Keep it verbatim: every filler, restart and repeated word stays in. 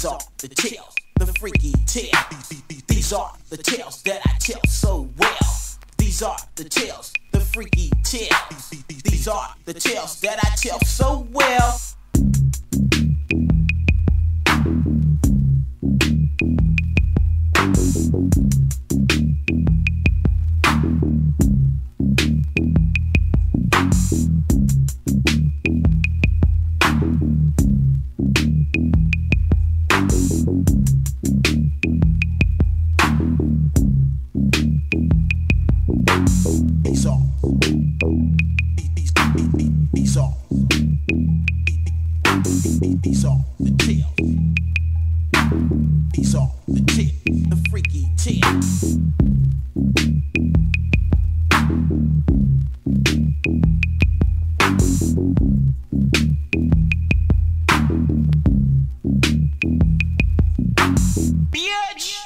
These are the tales, the freaky tales. These are the tales that I tell so well. These are the tales, the freaky tales. These are the tales that I tell so well. These are, these, these are, these are the tales. These are the tales, the freaky tales. Bitch!